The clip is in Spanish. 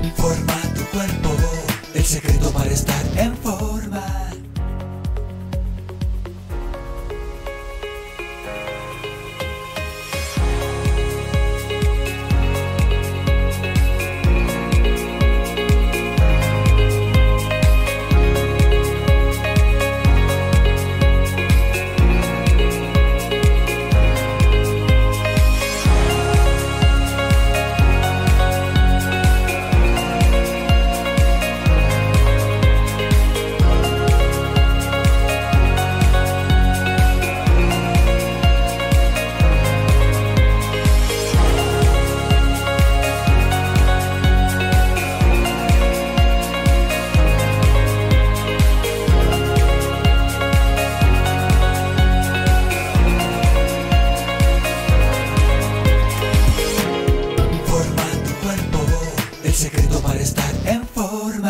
Forma tu cuerpo, el secreto para estar en forma. El secreto para estar en forma.